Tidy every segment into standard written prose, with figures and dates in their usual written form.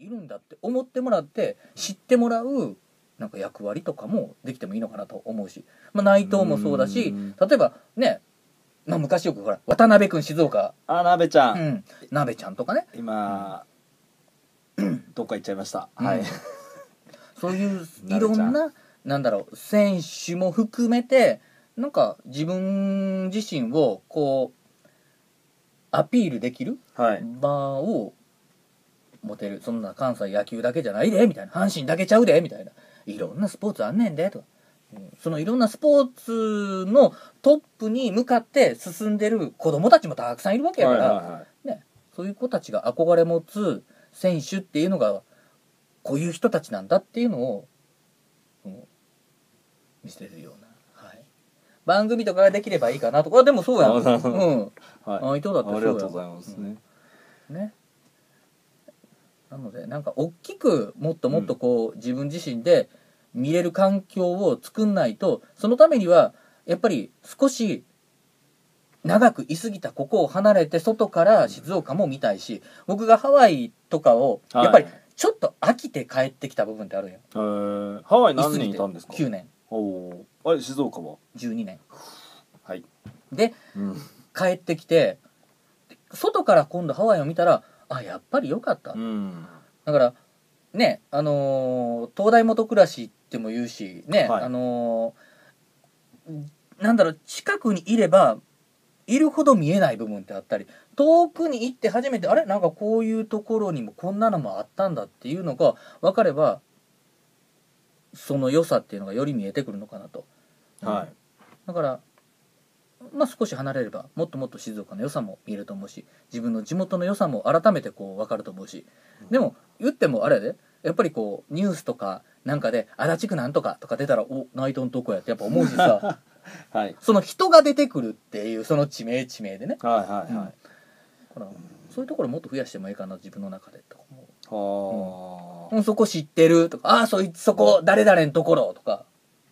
るんだって思ってもらって知ってもらうなんか役割とかもできてもいいのかなと思うし、内藤もそうだし、例えばね、昔よくほら渡辺君静岡、 鍋ちゃん、 鍋ちゃんとかね、 今、どっか行っちゃいました、はい、 そういういろんななんだろう選手も含めてなんか自分自身をこうアピールできる場を持てる。そんな関西野球だけじゃないでみたいな、阪神だけちゃうでみたいな、いろんなスポーツあんねんでとか、そのいろんなスポーツのトップに向かって進んでる子供たちもたくさんいるわけやから、ね、そういう子たちが憧れ持つ選手っていうのがこういう人たちなんだっていうのを、見せるような、番組とかができればいいかなとか。でもそうやん、伊藤だってそうや。 ありがとうございますね。なのでなんか大きくもっともっとこう、自分自身で見れる環境を作んないと、そのためにはやっぱり少し長く居すぎたここを離れて外から静岡も見たいし、僕がハワイとかをやっぱりちょっと飽きて帰ってきた部分ってあるんよ。 ハワイ何年いたんですか ？9年。 あれ静岡は 12年。 はいで、帰ってきて外から今度ハワイを見たら、やっぱり良かった、だからね、東大元暮らしっても言うしね、なんだろう、近くにいればいるほど見えない部分ってあったり、遠くに行って初めてなんかこういうところにもこんなのもあったんだっていうのが分かれば、その良さっていうのがより見えてくるのかなと、だから少し離れればもっともっと静岡の良さも見えると思うし、自分の地元の良さも改めてこう分かると思うし、でも言ってもあれでやっぱりこうニュースとかなんかで足立区なんとかとか出たら、内藤のとこやってやっぱ思うしさその人が出てくるっていうその地名でね、そういうところもっと増やしてもいいかな自分の中でと思う。そこ知ってるとか、そこ誰々のところとか、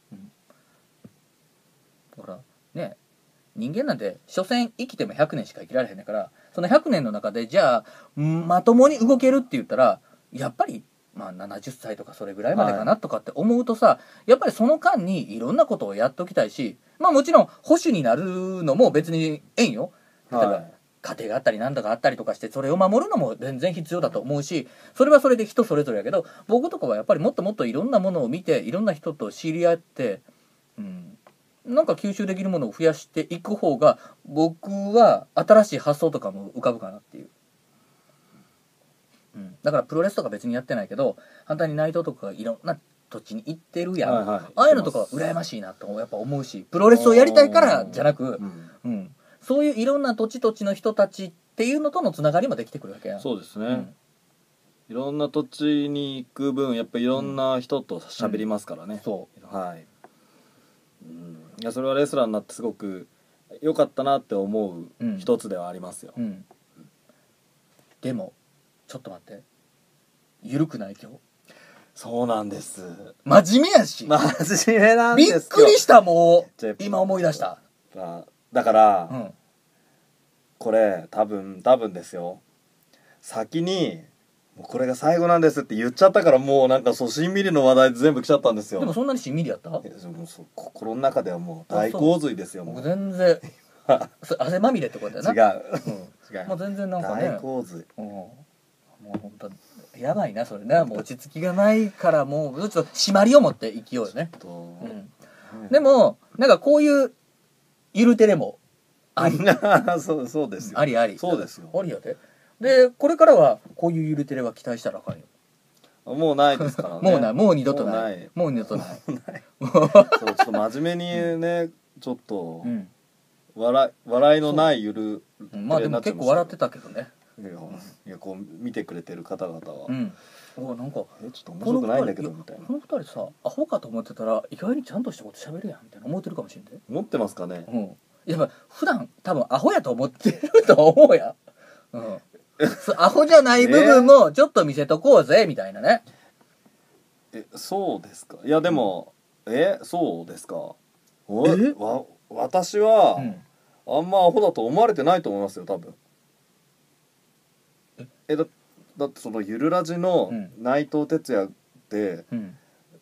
だからね、人間なんて所詮生きても100年しか生きられへんねんから、その100年の中でじゃあまともに動けるって言ったらやっぱり70歳とかそれぐらいまでかなとかって思うとさ、やっぱりその間にいろんなことをやっときたいし、もちろん保守になるのも別にええんよ。例えば、家庭があったりなんだかあったりとかして、それを守るのも全然必要だと思うし、それはそれで人それぞれやけど、僕とかはやっぱりもっともっといろんなものを見ていろんな人と知り合って、なんか吸収できるものを増やしていく方が僕は新しい発想とかも浮かぶかなっていう、だからプロレスとか別にやってないけど、反対に内藤とかがいろんな土地に行ってるやん、ああいうのとかは羨ましいなとやっぱ思うし、プロレスをやりたいからじゃなく、そういういろんな土地の人たちっていうのとのつながりもできてくるわけやん。 そうですね、いろんな土地に行く分やっぱりいろんな人と喋りますからね、いやそれはレスラーになってすごく良かったなって思う一つではありますよ、 でもちょっと待って、緩くない今日。 そうなんです、 真面目やし、 真面目なんですよ。 びっくりした。もう今思い出した。 だから、これ多分ですよ、先にこれが最後なんですって言っちゃったから、もうなんかしんみりの話題全部来ちゃったんですよ。 でもそんなにしんみりやった？ 心の中ではもう大洪水ですよ。 僕全然汗まみれってことやな。違う、もう全然なんかね、 大洪水、 もう本当やばいなそれね。もう落ち着きがないからもうちょっと締まりを持って生きようよね。でもなんかこういうゆるテレもありそうですよ、 ありそうですよ、 ありやでこれからはこういうゆるテレは期待したらあかんよ。 もうないですからねもう二度とない。もう二度とない。 そうちょっと真面目にね、ちょっと笑いのないゆるでも結構笑ってたけどね。 いやこう見てくれてる方々はなんかちょっと面白くないんだけどみたいな。 この二人さアホかと思ってたら意外にちゃんとしたこと喋るやんみたいな思ってるかもしれんで。 思ってますかね。 やっぱ普段多分アホやと思ってると思うやん。アホじゃない部分もちょっと見せとこうぜみたいなね。 そうですか。いやでもそうですか。私はあんまアホだと思われてないと思いますよ多分。 だってそのゆるラジのうん内藤哲也ってうん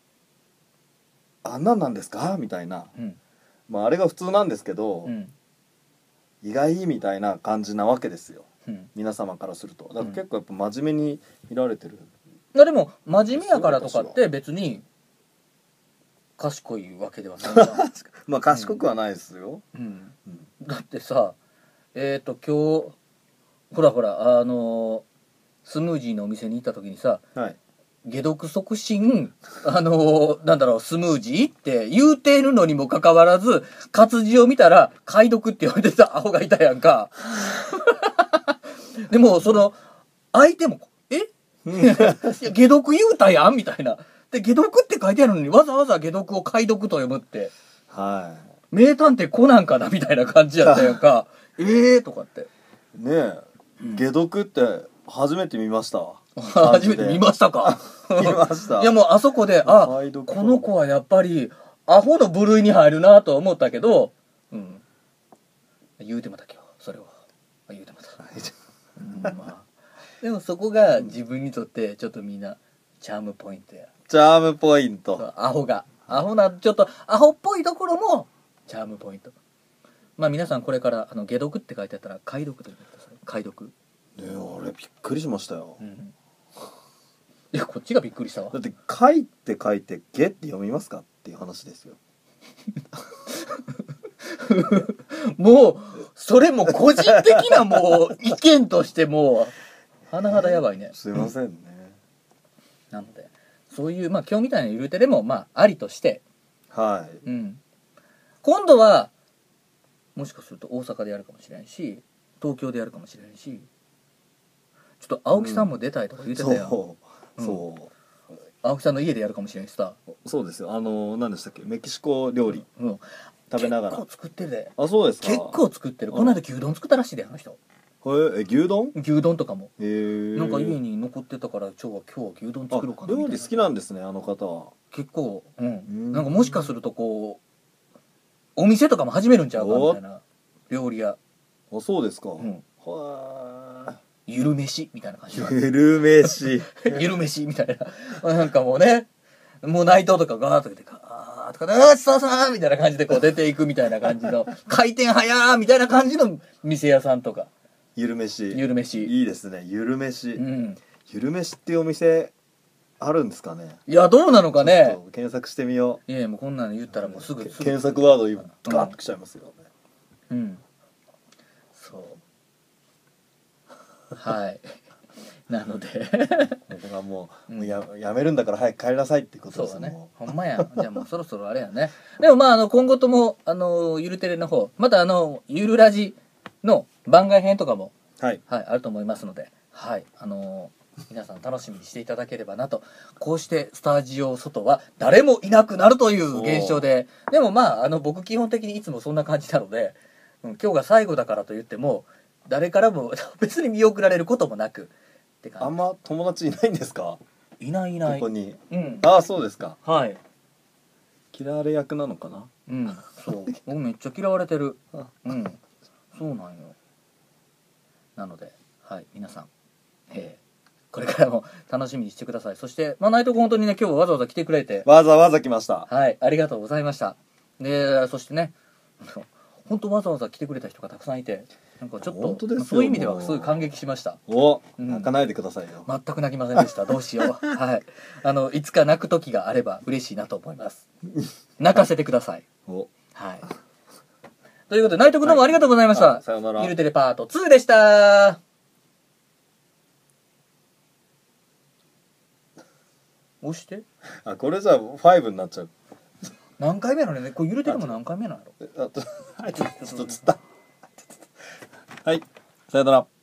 あんなんなんですかみたいな、 うんまああれが普通なんですけど、 うん意外みたいな感じなわけですよ、 うん皆様からすると。だから結構やっぱ真面目に見られてる。 まあでも真面目やからとかって別に賢いわけではないじゃんまあ賢くはないですよ、 うんうんだってさ今日ほらほらスムージーのお店に行った時にさはい解毒促進なんだろうスムージーって言うてるのにもかかわらず活字を見たら解毒って言われてたアホがいたやんかでもその相手もいや解毒言うたやんみたいなで解毒って書いてあるのにわざわざ解毒を解毒と読むっては名探偵コナンかなみたいな感じやったやんかとかっていねえ、解毒って初めて見ましたわ初めて見ましたか見ましたいやもうあそこで解読この子はやっぱりアホの部類に入るなと思ったけど、言うてまた今日それを言うてまた、まあ、でもそこが自分にとってちょっとみんなチャームポイントやチャームポイント。 アホなちょっとアホっぽいところもチャームポイント。まあ皆さんこれから解毒って書いてあったら解読と言ってください。解読。 ねえ俺びっくりしましたよ、 いやこっちがびっくりしたわだって「書いて書いてゲ」って読みますかっていう話ですよ。 もうそれも個人的なもう意見としてもう甚だやばいね。 すいませんね、 なのでそういうまあ今日みたいなゆるテレもまあありとして、 はい、 今度はもしかすると大阪でやるかもしれないし東京でやるかもしれないしちょっと青木さんも出たいとか言ってたやん、 そう青木さんの家でやるかもしれないしさ、 そうですよ。何でしたっけ、メキシコ料理食べながら。 結構作ってるで。 あ、そうですか。 結構作ってる。この間牛丼作ったらしいであの人。 牛丼？ 牛丼とかも。 へえ。 なんか家に残ってたから今日は牛丼作ろうかなみたいな。 料理好きなんですねあの方は。 結構なんかもしかするとこうお店とかも始めるんちゃうかみたいな料理屋。 あ、そうですか。 はゆる飯みたいな感じ。 ゆる飯。 ゆる飯みたいな。なんかもうね、もう内藤とかガーッと出てあーとかで、そうそうみたいな感じでこう出ていくみたいな感じの、回転早ーみたいな感じの店屋さんとか。 ゆる飯。 ゆる飯。 いいですね。ゆる飯。ゆる飯っていうお店あるんですかね。 いや、どうなのかね。 検索してみよう。いや、もうこんなの言ったらもうすぐ。 検索ワード今ガーッときちゃいますよね。 そう。はい。なので僕はもうやめるんだから早く帰りなさいってことです。 そうだね。ほんまや。じゃあもうそろそろあれやね。でもまあ今後ともゆるテレの方またゆるラジの番外編とかもはいあると思いますので、はい皆さん楽しみにしていただければなと。こうしてスタジオ外は誰もいなくなるという現象で、でもまあ僕基本的にいつもそんな感じなので、今日が最後だからと言っても誰からも別に見送られることもなくって感じ。 あんま友達いないんですか？ いないいない。 ここに。 うんああ、そうですか。 はい。 嫌われ役なのかな。 そう僕めっちゃ嫌われてる。そうなんよ。なのではい皆さんこれからも楽しみにしてください。そして内藤君本当にね今日はわざわざ来てくれてわざわざ来ました。 はいありがとうございました。でそしてね本当わざわざ来てくれた人がたくさんいてなんかちょっとそういう意味ではすごい感激しました。 泣かないでくださいよ。 全く泣きませんでした。どうしよう。はいいつか泣く時があれば嬉しいなと思います。泣かせてください。はいということで内藤君どうもありがとうございました。 さよなら。 ゆるテレパート2でした。押してこれじゃあ5になっちゃう。 何回目なのね。これゆるテレも何回目なの。 ちょっとつった。はい、さよなら。